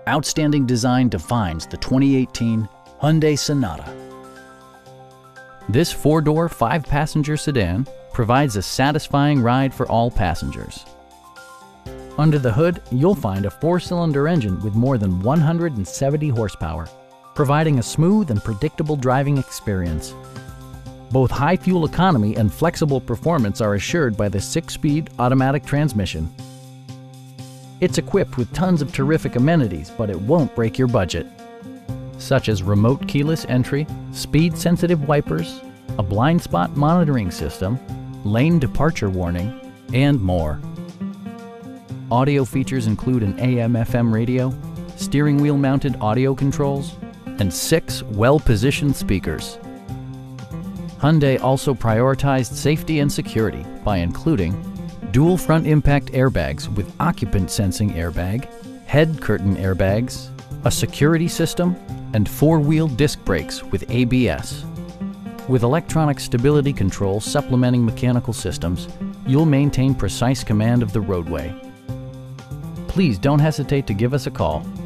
Outstanding design defines the 2018 Hyundai Sonata. This four-door, five-passenger sedan provides a satisfying ride for all passengers. Under the hood, you'll find a four-cylinder engine with more than 170 horsepower, providing a smooth and predictable driving experience. Both high fuel economy and flexible performance are assured by the six-speed automatic transmission. It's equipped with tons of terrific amenities, but it won't break your budget, such as remote keyless entry, speed-sensitive wipers, a blind spot monitoring system, lane departure warning, and more. Audio features include an AM/FM radio, steering wheel mounted audio controls, and 6 well-positioned speakers. Hyundai also prioritized safety and security by including dual front impact airbags with occupant sensing airbag, head curtain airbags, a security system, and 4-wheel disc brakes with ABS. With electronic stability control supplementing mechanical systems, you'll maintain precise command of the roadway. Please don't hesitate to give us a call.